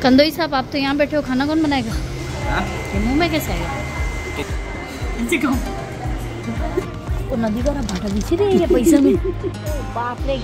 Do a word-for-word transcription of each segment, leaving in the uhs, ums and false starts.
कंदोई साहब, आप तो यहाँ बैठे हो, खाना कौन बनाएगा? ये मुंह में कैसे आएगा? वो नदी का भाटा बिछी रही है पैसा में। बाप रे,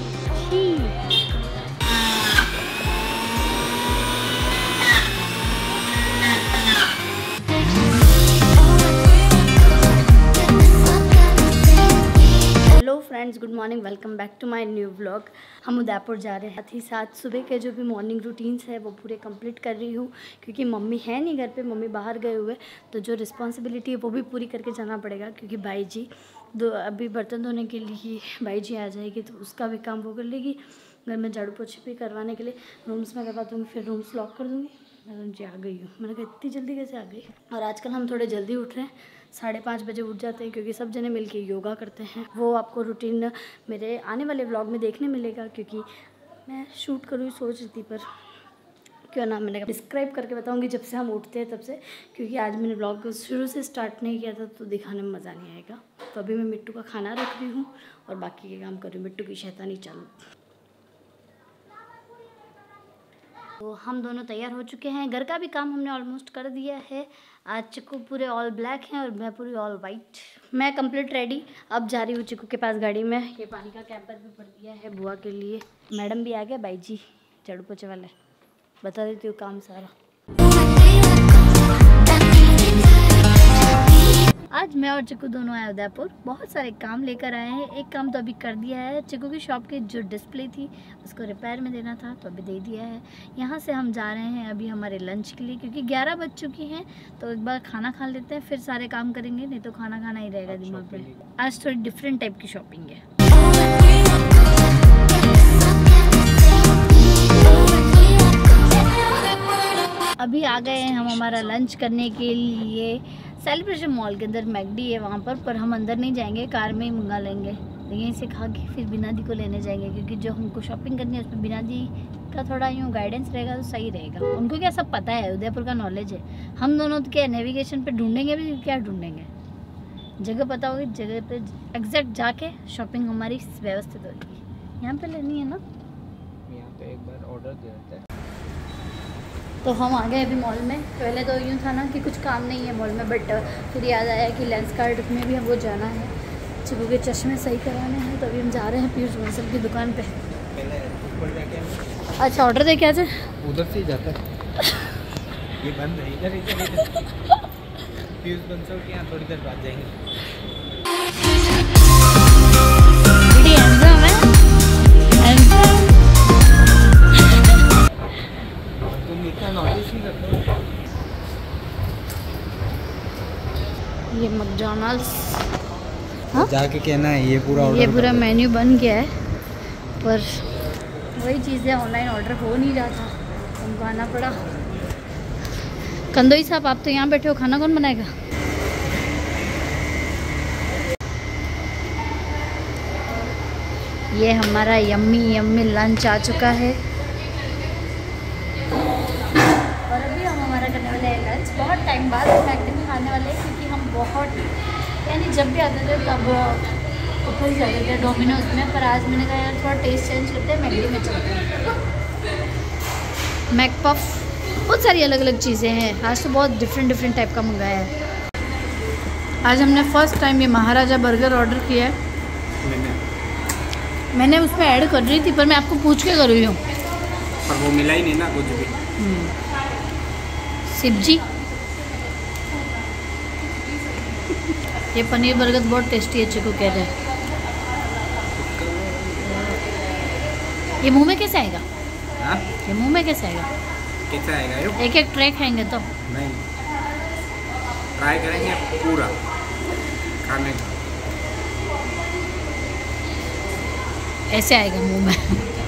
friends, good morning, welcome back to my new vlog. हम उदयपुर जा रहे हैं। साथ ही साथ सुबह के जो भी मॉर्निंग रूटीन्स है वो पूरे कंप्लीट कर रही हूँ, क्योंकि मम्मी है नहीं घर पे, मम्मी बाहर गए हुए, तो जो रिस्पॉन्सिबिलिटी है वो भी पूरी करके जाना पड़ेगा। क्योंकि भाई जी दो अभी बर्तन धोने के लिए भाई जी आ जाएगी, तो उसका भी काम वो कर लेगी। घर में झाड़ू पोछे भी करवाने के लिए रूम्स में करवा दूँगी, फिर रूम्स लॉक कर दूँगी। जी आ गई हूँ, मैंने कहा इतनी जल्दी कैसे आ गई। और आजकल हम थोड़े जल्दी उठ रहे हैं, साढ़े पाँच बजे उठ जाते हैं, क्योंकि सब जने मिलके योगा करते हैं। वो आपको रूटीन मेरे आने वाले व्लॉग में देखने मिलेगा, क्योंकि मैं शूट करूँ सोच रही थी, पर क्यों ना मैंने डिस्क्राइब करके बताऊंगी जब से हम उठते हैं तब से, क्योंकि आज मैंने व्लॉग को शुरू से स्टार्ट नहीं किया था, तो दिखाने में मज़ा नहीं आएगा। तो अभी मैं मिट्टू का खाना रख रही हूँ और बाकी के काम कर रही हूँ। मिट्टू की शैतानी चालू। तो हम दोनों तैयार हो चुके हैं, घर का भी काम हमने ऑलमोस्ट कर दिया है। आज चिक्कू पूरे ऑल ब्लैक हैं और मैं पूरी ऑल वाइट। मैं कंप्लीट रेडी, अब जा रही हूँ चिक्कू के पास गाड़ी में। ये पानी का कैंपर भी भर दिया है बुआ के लिए। मैडम भी आ गए, बाई जी झाड़ू पोछे वाले, बता देती हूँ काम सारा। आज मैं और चिक्कू दोनों आए उदयपुर, बहुत सारे काम लेकर आए हैं। एक काम तो अभी कर दिया है, चिक्कू की शॉप की जो डिस्प्ले थी उसको रिपेयर में देना था, तो अभी दे दिया है। यहाँ से हम जा रहे हैं अभी हमारे लंच के लिए, क्योंकि ग्यारह बज चुकी हैं, तो एक बार खाना खा लेते हैं, फिर सारे काम करेंगे, नहीं तो खाना खाना ही रहेगा दिमाग पे। आज थोड़ी डिफरेंट टाइप की शॉपिंग है। अभी आ गए हैं हम हमारा लंच करने के लिए सेलिब्रेशन मॉल के अंदर। मैकडी है वहाँ पर पर हम अंदर नहीं जाएंगे, कार में ही मंगा लेंगे। तो यहीं से खा के फिर बिना दी को लेने जाएंगे, क्योंकि जो हमको शॉपिंग करनी है उसमें बिना दी का थोड़ा यूँ गाइडेंस रहेगा तो सही रहेगा। उनको क्या सब पता है, उदयपुर का नॉलेज है। हम दोनों तो क्या नेविगेशन पे ढूंढेंगे भी, क्या ढूंढेंगे, जगह पता होगी, जगह पे एग्जैक्ट जाके शॉपिंग हमारी व्यवस्थित होगी। यहाँ पे लेनी है ना, यहाँ पे एक बार ऑर्डर दे देते हैं। तो हम आ गए अभी मॉल में। पहले तो यूँ था ना कि कुछ काम नहीं है मॉल में, बट फिर याद आया कि लेंस कार्ड में भी हमको जाना है, चिक्कू के चश्मे सही कराने हैं, तो अभी हम जा रहे हैं पीयूष बंसल की दुकान पे। अच्छा, ऑर्डर दे के आ जाए, उधर से ही जाता है। ये बंद है, इधर इधर पीयूष बंसल के यहाँ थोड़ी देर बाद जाएंगे। ये मैकडॉनल्ड्स, हाँ? जाके कहना है ये पूरा ये पूरा मेन्यू बन गया है, पर वही चीज़ें ऑनलाइन ऑर्डर हो नहीं रहा था, हमको आना पड़ा। कंदोई साहब, आप तो यहाँ बैठे हो, खाना कौन बनाएगा? ये हमारा यम्मी यम्मी लंच आ चुका है, और अभी हम हमारा करने वाले हैं लंच। बहुत टाइम बाद मैकडी में खाने वाले हैं, क्योंकि हम बहुत यानी जब भी आते थे तब ऊपर ही जाते थे डोमिनोज में, पर आज मैंने कहा यार थोड़ा टेस्ट चेंज करते हैं, मैकडी में चलते हैं। मैकपफ, बहुत सारी अलग अलग चीज़ें हैं। आज तो बहुत डिफरेंट डिफरेंट टाइप का मंगाया है। आज हमने फर्स्ट टाइम ये महाराजा बर्गर ऑर्डर किया है। मैंने मैंने उसमें ऐड कर रही थी, पर मैं आपको पूछ के कर रही हूँ, पर वो मिला ही नहीं ना कुछ भी। सब्जी, ये पनीर बर्गर बहुत टेस्टी है, चिक्कू कह रहे हैं। ये मुंह में कैसे आएगा? हाँ? ये मुंह में कैसे आएगा? कैसे आएगा ये? एक एक ट्रे खाएंगे तो नहीं, ट्राई करेंगे पूरा खाने का। ऐसे आएगा मुंह में।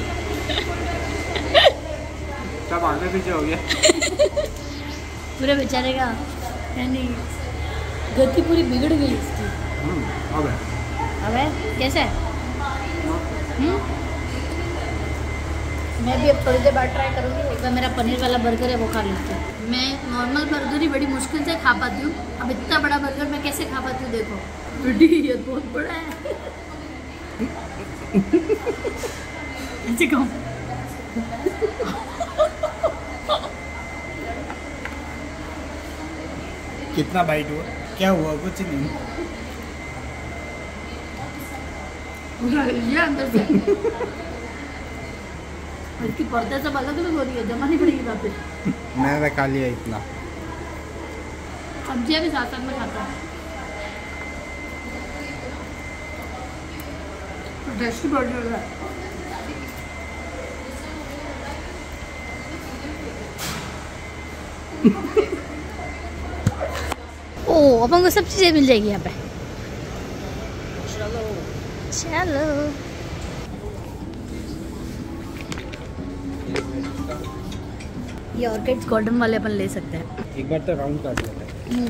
सब आगे पीछे हो गया। पूरे बेचारे का यानी गति पूरी बिगड़ गई इसकी। अब है, अब है कैसे है? हम्म, मैं भी अब थोड़ी देर बाद ट्राई करूँगी। एक बार मेरा पनीर वाला बर्गर है वो खा लेती हूँ। मैं नॉर्मल बर्गर ही बड़ी मुश्किल से खा पाती हूँ, अब इतना बड़ा बर्गर मैं कैसे खा पाती हूँ? देखो, ये बहुत बड़ा है। ऐसे कहूँ कितना बाइट हुआ? क्या हुआ? कुछ नहीं। ये अंदर से इसकी पर्दे सब अलग अलग हो रही है, जमा नहीं पड़ेगी वापस। मैंने खा लिया इतना। सब्जियां भी साथ साथ में खाता है। टेस्टी बहुत लग रहा है। ओ अपन को सब चीजें मिल जाएगी यहाँ पे। चलो चलो ये ऑर्किड्स गोल्डन वाले अपन ले सकते हैं। एक बार तो राउंड काट लेते हैं।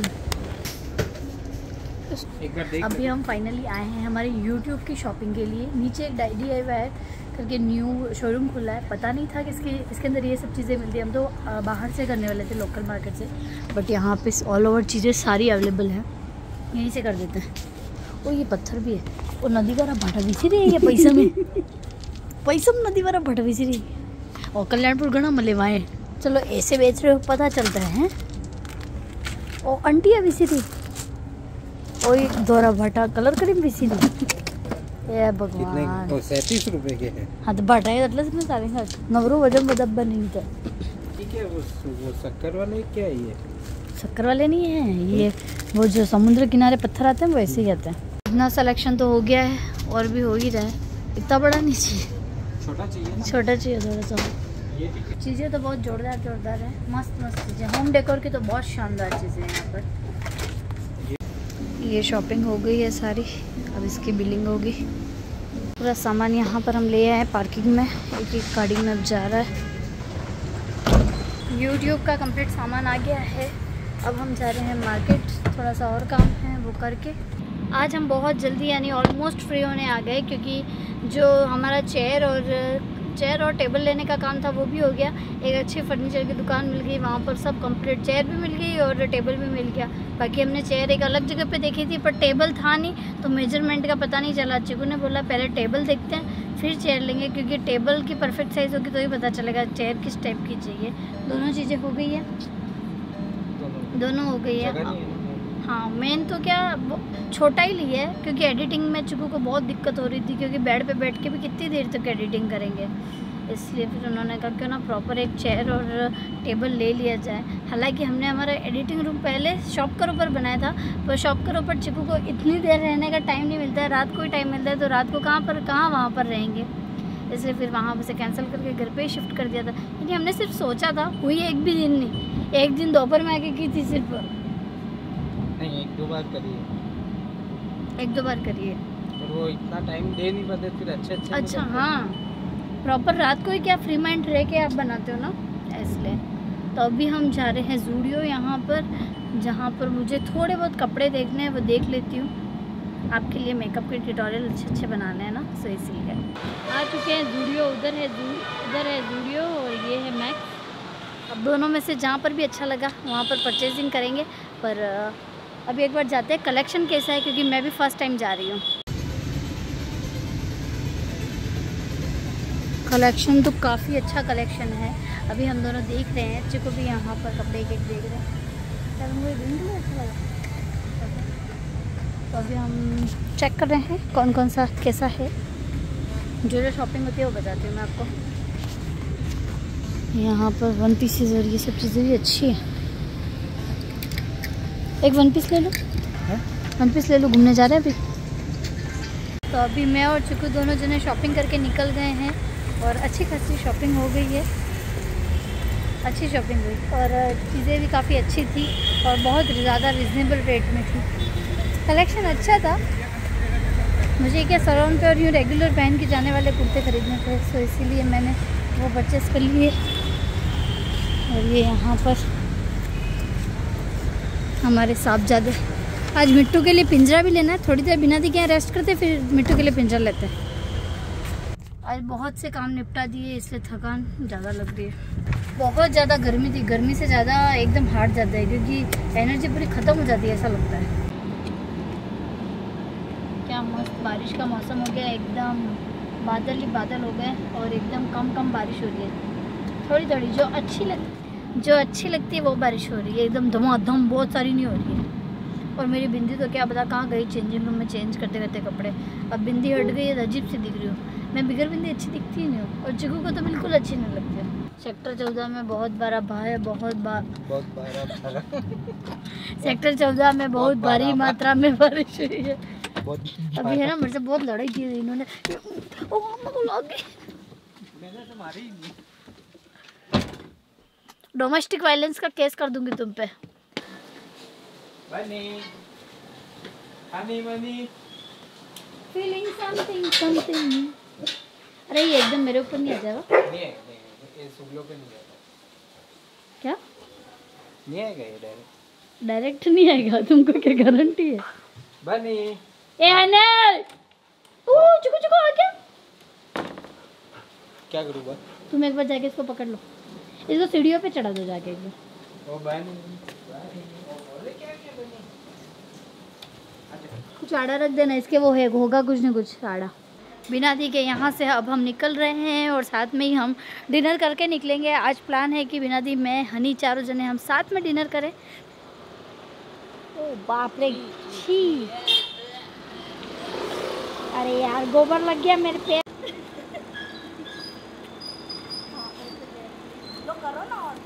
एक बार देख। अभी हम फाइनली आए हैं हमारे यूट्यूब की शॉपिंग के लिए। नीचे एक डी आई वाई करके न्यू शोरूम खुला है, पता नहीं था कि इसके इसके अंदर ये सब चीज़ें मिलती हैं। हम तो बाहर से करने वाले थे, लोकल मार्केट से, बट यहाँ पे ऑल ओवर चीज़ें सारी अवेलेबल हैं। यहीं से कर देते हैं। ओ ये पत्थर भी है। वो नदी वाला भाटा बिछी रही है ये पैसा में पैसा में नदी वाला भाटा बिछी रही है। और कल्याणपुर गणा मलेवाएँ, चलो ऐसे बेच रहे हो पता चलता है। ओ आंटिया बिछी रही, ओ एक दोरा भाटा कलर करीम बिछी रही। ये भगवान तो सैंतीस रुपए के हैं। हाँ तो भाटा है मतलब इसमें सारे नवरो वजन बदब्बा नहीं था। ठीक है। वो वो शक्कर वाले क्या है? ये शक्कर वाले नहीं है, ये वो जो समुद्र किनारे पत्थर आते हैं वो ऐसे ही आते हैं। इतना सिलेक्शन तो हो गया है और भी हो ही रहा है। इतना बड़ा नहीं चाहिए, छोटा चाहिए ना? छोटा चाहिए थोड़ा सा। चीज़ें तो बहुत जोरदार जोरदार है, मस्त मस्त चीज़ें। होम डेकोर की तो बहुत शानदार चीज़ें हैं यहाँ पर। ये शॉपिंग हो गई है सारी, अब इसकी बिलिंग होगी। पूरा सामान यहाँ पर हम ले आए हैं पार्किंग में, एक एक गाड़ी में अब जा रहा है। यूट्यूब का कंप्लीट सामान आ गया है। अब हम जा रहे हैं मार्केट, थोड़ा सा और काम है वो करके। आज हम बहुत जल्दी यानी ऑलमोस्ट फ्री होने आ गए, क्योंकि जो हमारा चेयर और चेयर और टेबल लेने का काम था वो भी हो गया। एक अच्छी फर्नीचर की दुकान मिल गई, वहाँ पर सब कंप्लीट चेयर भी मिल गई और टेबल भी मिल गया। बाकी हमने चेयर एक अलग जगह पे देखी थी पर टेबल था नहीं, तो मेजरमेंट का पता नहीं चला। चिकू ने बोला पहले टेबल देखते हैं फिर चेयर लेंगे, क्योंकि टेबल की परफेक्ट साइज़ होगी तो ही पता चलेगा चेयर किस टाइप की चाहिए। दोनों चीज़ें हो गई है, दोनों हो गई है। हाँ मेन तो क्या छोटा ही लिया है, क्योंकि एडिटिंग में चिकू को बहुत दिक्कत हो रही थी, क्योंकि बेड पे बैठ के भी कितनी देर तक एडिटिंग करेंगे। इसलिए फिर उन्होंने कहा क्यों ना प्रॉपर एक चेयर और टेबल ले लिया जाए। हालांकि हमने हमारा एडिटिंग रूम पहले शॉप के ऊपर बनाया था, पर शॉप के ऊपर चिकू को इतनी देर रहने का टाइम नहीं मिलता है, रात को ही टाइम मिलता है, तो रात को कहाँ पर कहाँ वहाँ पर रहेंगे। इसलिए फिर वहाँ से कैंसिल करके घर पे ही शिफ्ट कर दिया था। यानी हमने सिर्फ सोचा था, हुई एक भी दिन नहीं, एक दिन दोपहर में आके की थी सिर्फ। नहीं एक दो बार करिए, एक दो बार करिए, और वो इतना टाइम दे नहीं पाते फिर। अच्छे अच्छे अच्छा हाँ प्रॉपर रात को ही क्या फ्री माइंड रह के आप बनाते हो ना, इसलिए। तो अभी हम जा रहे हैं ज़ूडियो यहाँ पर, जहाँ पर मुझे थोड़े बहुत कपड़े देखने हैं, वो देख लेती हूँ। आपके लिए मेकअप के ट्यूटोरियल अच्छे अच्छे बनाने हैं ना, सो इसीलिए आ चुके हैं ज़ूडियो। उधर है उधर है ज़ूडियो और ये है मैक्स। अब दोनों में से जहाँ पर भी अच्छा लगा वहाँ पर परचेजिंग करेंगे। पर अभी एक बार जाते हैं कलेक्शन कैसा है, क्योंकि मैं भी फर्स्ट टाइम जा रही हूँ। कलेक्शन तो काफ़ी अच्छा कलेक्शन है। अभी हम दोनों देख रहे हैं, चिको भी यहाँ पर कपड़े एक एक देख रहे हैं। चल मुझे ग्रीन कलर अच्छा लगा, तो अभी हम चेक कर रहे हैं कौन कौन सा कैसा है। जो जो शॉपिंग होती है वो बताती हूँ मैं आपको। यहाँ पर वन पीसेज और ये सब चीज़ें भी अच्छी है। एक वन पीस ले लो, वन पीस ले लो, घूमने जा रहे हैं अभी। तो अभी मैं और चिकू दोनों जने शॉपिंग करके निकल गए हैं और अच्छी खासी शॉपिंग हो गई है, अच्छी शॉपिंग हुई और चीज़ें भी काफ़ी अच्छी थी और बहुत ज़्यादा रिजनेबल रेट में थी। कलेक्शन अच्छा था। मुझे क्या सलोन पे और यूँ रेगुलर पहन के जाने वाले कुर्ते ख़रीदने थे, सो इसीलिए मैंने वो परचेस कर लिए। और ये यहाँ पर हमारे साहबजादे, आज मिट्टू के लिए पिंजरा भी लेना है, थोड़ी देर बिना दिखे रेस्ट करते फिर मिट्टू के लिए पिंजरा लेते हैं। आज बहुत से काम निपटा दिए इसलिए थकान ज़्यादा लग रही है। बहुत ज़्यादा गर्मी थी, गर्मी से ज़्यादा एकदम हार्ड जाता है, क्योंकि एनर्जी पूरी ख़त्म हो जाती है ऐसा लगता है। क्या मस्त बारिश का मौसम हो गया, एकदम बादल ही बादल हो गए और एकदम कम कम बारिश हो रही है, थोड़ी थोड़ी जो अच्छी लगती है। जो अच्छी लगती है वो बारिश हो रही है, एकदम धमाधम, बहुत सारी नहीं हो रही है। और मेरी बिंदी तो क्या पता कहाँ गई, चेंजिंग रूम में चेंज करते करते कपड़े। अब बिंदी हट गई है तो अजीब सी दिख रही हूँ मैं, बिगर बिंदी अच्छी दिखती ही नहीं हूँ, और चिकू को तो बिल्कुल अच्छी नहीं लगती है। सेक्टर चौदह में बहुत बड़ा भाई है, बहुत बार बहुत बार सेक्टर चौदह में बहुत भारी मात्रा में बारिश हुई है। बहुत अभी है ना, मेरे से बहुत लड़ाई की थी इन्होंने, ओ मम्मा को लग गई। मैंने तो मारी ही नहीं। डोमेस्टिक वायलेंस का केस कर दूंगी तुम पे। Bunny honey money feeling something something. अरे ये एकदम मेरे ऊपर नहीं आ जाएगा? नहीं है, नहीं ये सुगलों पे नहीं आएगा। क्या नहीं आएगा ये डायरेक्ट? डायरेक्ट नहीं आएगा? तुमको क्या गारंटी है? बनी ए हने ओ चुको चुको आ गया। क्या करूँ बस? तुम एक बार जाके इसको पकड़ लो, इसको सीढ़ियों पे चढ़ा दो जाके एक बार। ओ बनी बोले क्या क्या बनी? कुछ आड़ा रख देना इसके, वो है होगा कुछ ना कुछ आड़ा। बिना दी के यहाँ से अब हम निकल रहे हैं और साथ में ही हम डिनर करके निकलेंगे। आज प्लान है कि बिना दी, मैं, हनी, चारों जने हम साथ में डिनर करें। ओ बाप रे छी, अरे यार गोबर लग गया मेरे पे। करो ना, और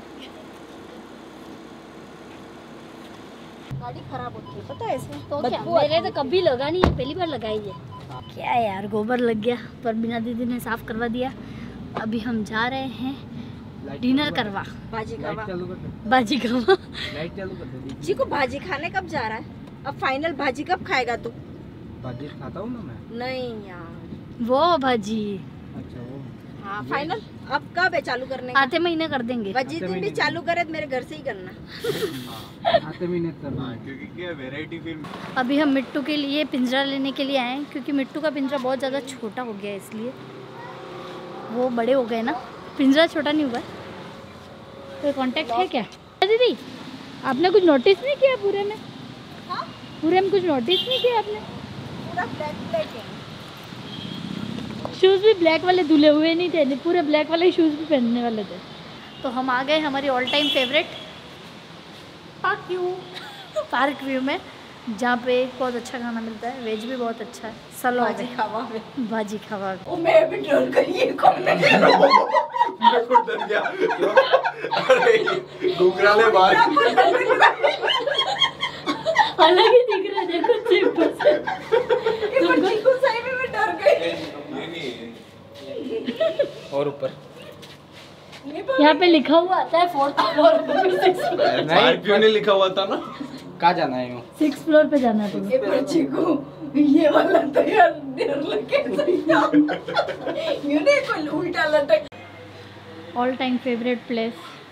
गाड़ी खराब होती है पता है इसमें तो क्या, मेरे तो कभी लगा नहीं है, पहली बार लगाई है। क्या यार गोबर लग गया, पर बिना दीदी ने साफ करवा दिया। अभी हम जा रहे हैं डिनर करवा। भाजी खावा, भाजी खावा लाइट चालू कर दे। जी को भाजी खाने कब जा रहा है? अब फाइनल भाजी कब खाएगा तू? भाजी खाता हूँ ना मैं। नहीं यार वो भाजी, अच्छा वो हाँ फाइनल अब कब है चालू करने का? आते महीने कर देंगे। भाजी दिन भी चालू करे तो मेरे घर से ही करना। आते महीने करना क्योंकि क्या वैरायटी फिल्म। अभी हम मिट्टू के लिए पिंजरा लेने के लिए आए हैं, क्योंकि मिट्टू का पिंजरा बहुत ज़्यादा छोटा हो गया है, इसलिए वो बड़े हो गए ना, पिंजरा छोटा नहीं हुआ। कोई कांटेक्ट है क्या दीदी? आपने कुछ नोटिस नहीं किया पूरे में? हाँ? पूरे में कुछ नोटिस नहीं किया आपने? पूरा ब्लैक ब्लैक है। शूज़ भी ब्लैक वाले धुले हुए नहीं थे, पूरे ब्लैक वाले शूज़ भी पहनने वाले थे। तो हम आ गए हमारी all time favourite park view park view में, जहाँ पे बहुत अच्छा खाना मिलता है, वेज भी बहुत अच्छा है। सलो भाजी खावा में भाजी खावा। ओ मैं भी डर गई, ये कौन है? मैं खुद डर गया। अरे घुघराले बाल अलग ही दिख रहा है, देखो सिंपल से। तुमको चिकू सही में मैं डर गई। और ऊपर यहाँ पे लिखा हुआ आता है फोर्थ फ्लोर पे, सिक्स फ्लोर नहीं क्यों नहीं लिखा हुआ था ना? कहाँ जाना है यूँ? सिक्स फ्लोर पे जाना है तुम्हें। ये पर चिकू ये वाला तो यार डर लगे सही ना। यूं नहीं कोई उल्टा लटक। All time favourite place.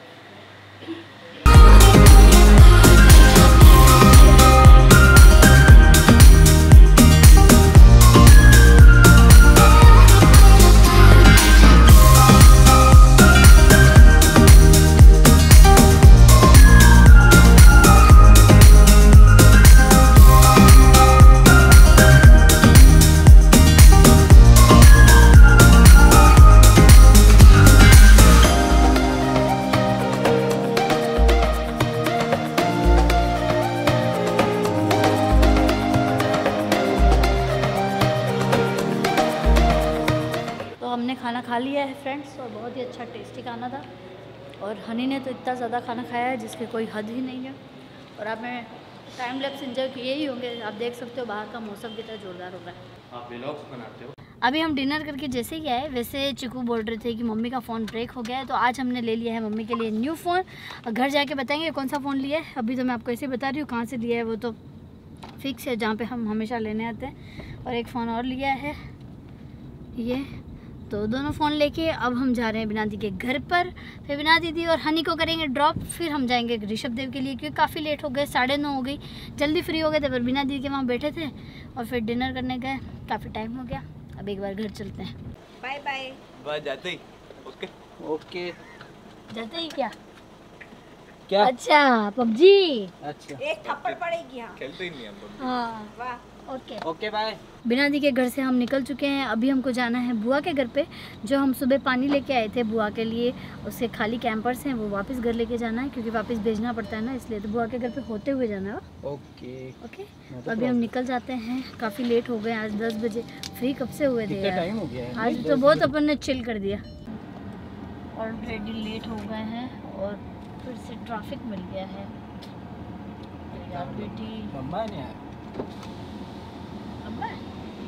हमने खाना खा लिया है फ्रेंड्स, और बहुत ही अच्छा टेस्टी खाना था। और हनी ने तो इतना ज़्यादा खाना खाया है जिसके कोई हद ही नहीं है। और आपने टाइम लैप्स एंजॉय किए ही होंगे, आप देख सकते हो बाहर का मौसम कितना ज़ोरदार हो रहा है। आप व्लॉग्स बनाते हो? अभी हम डिनर करके जैसे ही आए, वैसे चिकू बोल रहे थे कि मम्मी का फ़ोन ब्रेक हो गया है, तो आज हमने ले लिया है मम्मी के लिए न्यू फ़ोन। घर जाके बताएंगे कौन सा फ़ोन लिया है। अभी तो मैं आपको ऐसे ही बता रही हूँ, कहाँ से लिया है वो तो फिक्स है, जहाँ पे हम हमेशा लेने आते हैं। और एक फ़ोन और लिया है ये, तो दोनों फ़ोन लेके अब हम जा रहे हैं बिना दी के घर पर। फिर बिना दीदी और हनी को करेंगे ड्रॉप, फिर हम जाएंगे ऋषभ देव के लिए, क्योंकि काफ़ी लेट हो गए, साढ़े नौ हो गई। जल्दी फ्री हो गए थे, पर बिना दीदी के वहाँ बैठे थे और फिर डिनर करने गए, काफ़ी टाइम हो गया। अब एक बार घर चलते हैं। Bye bye. बस जाते ही ओके ओके जाते ही क्या क्या? अच्छा पबजी। अच्छा एक थप्पड़ पड़ेगी। हाँ खेलते ही नहीं हम लोग। हाँ वाह ओके ओके बाय। बिना दी के घर से हम निकल चुके हैं। अभी हमको जाना है बुआ के घर पे, जो हम सुबह पानी लेके आए थे बुआ के लिए, उससे खाली कैंपर्स हैं वो वापस घर लेके जाना है, क्योंकि वापस भेजना पड़ता है ना, इसलिए तो बुआ के घर पे होते हुए जाना है। ओके ओके तो अभी हम निकल जाते हैं। काफ़ी लेट हो गए, आज दस बजे फ्री कब से हुए थे यार। टाइम हो गया है? आज तो बहुत अपन ने चिल कर दिया। ऑलरेडी लेट हो गए हैं और फिर से ट्रैफिक मिल गया है यार बेटी। मम्मा ने आया। अब्बा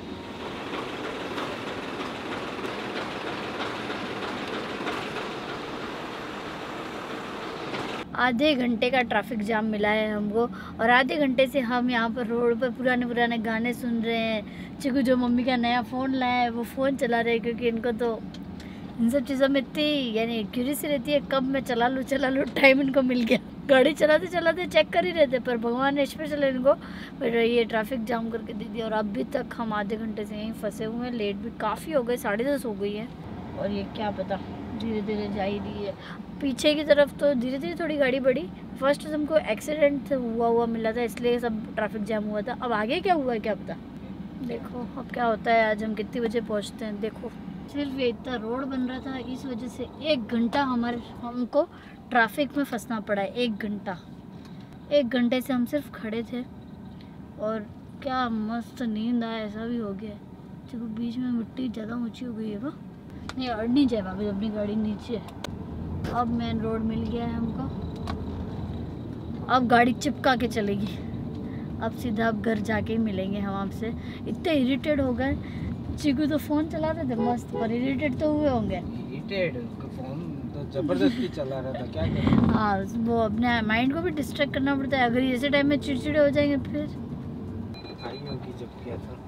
आधे घंटे का ट्रैफिक जाम मिला है हमको, और आधे घंटे से हम यहाँ पर रोड पर पुराने पुराने गाने सुन रहे हैं। चिकू जो मम्मी का नया फ़ोन लाया है वो फ़ोन चला रहे हैं, क्योंकि इनको तो इन सब चीज़ों में इतनी यानी क्यूरियसली रहती है, कब मैं चला लूँ चला लूँ। टाइम इनको मिल गया, गाड़ी चलाते चलाते चेक कर ही रहते, पर भगवान ने स्पेशल इनको फिर ये ट्रैफिक जाम करके दे दिया। और अभी तक हम आधे घंटे से यहीं फंसे हुए हैं। लेट भी काफ़ी हो गए, साढ़े दस हो गई है, और ये क्या पता धीरे धीरे जा ही रही है। पीछे की तरफ तो धीरे धीरे थोड़ी गाड़ी बढ़ी। फर्स्ट हमको एक्सीडेंट हुआ हुआ मिला था, इसलिए सब ट्रैफिक जाम हुआ था। अब आगे क्या हुआ है क्या पता। देखो अब क्या होता है, आज हम कितने बजे पहुंचते हैं। देखो सिर्फ ये इतना रोड बन रहा था, इस वजह से एक घंटा हमारे हमको ट्रैफिक में फंसना पड़ा है। एक घंटा एक घंटे से हम सिर्फ खड़े थे, और क्या मस्त नींद आया, ऐसा भी हो गया। जब बीच में मिट्टी ज़्यादा ऊँची हो गई है वो नहीं, अड़ नहीं जाए वापस, अपनी गाड़ी नीचे। अब मेन रोड मिल गया है हमको, अब गाड़ी चिपका के चलेगी। अब सीधा अब घर जाके ही मिलेंगे हम आपसे। इतने इरिटेट हो गए, चिकू तो फ़ोन चला रहे थे मस्त, पर इरिटेट तो हुए होंगे। इरिटेट फोन तो जबरदस्ती चला रहा था, क्या करें। हाँ वो अपने माइंड को भी डिस्ट्रैक्ट करना पड़ता है, अगर ऐसे टाइम में चिड़चिड़े हो जाएंगे फिर। आई होगी जब किया था।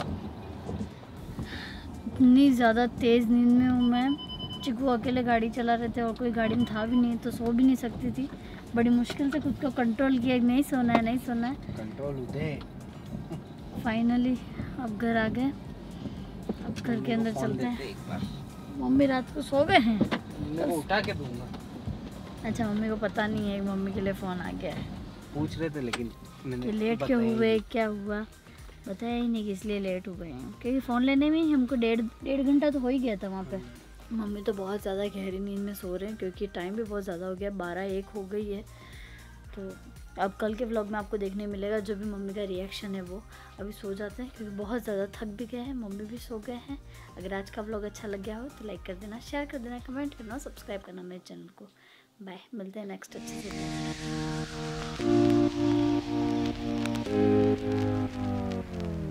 इतनी ज़्यादा तेज़ नींद में हूँ मैं। चिकू अकेले गाड़ी चला रहे थे और कोई गाड़ी में था भी नहीं, तो सो भी नहीं सकती थी। बड़ी मुश्किल से खुद को कंट्रोल किया, नहीं सोना है नहीं सोना है। कंट्रोल उदय। फाइनली अब घर आ गए, अब घर के अंदर चलते हैं। मम्मी रात को सो गए हैं, मैं उठा के दूंगा। अच्छा मम्मी को पता नहीं है, मम्मी के लिए फ़ोन आ गया है पूछ रहे थे लेकिन मैंने कि लेट क्यों हुए, क्या हुआ, बताया ही नहीं कि इसलिए लेट हो गए हैं। क्योंकि फ़ोन लेने में ही हमको डेढ़ डेढ़ घंटा तो हो ही गया था वहाँ पे। मम्मी तो बहुत ज़्यादा गहरी नींद में सो रहे हैं, क्योंकि टाइम भी बहुत ज़्यादा हो गया, बारह एक हो गई है। तो अब कल के व्लॉग में आपको देखने मिलेगा जो भी मम्मी का रिएक्शन है वो। अभी सो जाते हैं, क्योंकि बहुत ज़्यादा थक भी गए हैं, मम्मी भी सो गए हैं। अगर आज का व्लॉग अच्छा लग गया हो तो लाइक कर देना, शेयर कर देना, कमेंट करना, सब्सक्राइब करना मेरे चैनल को। बाय, मिलते हैं नेक्स्ट अच्छे से।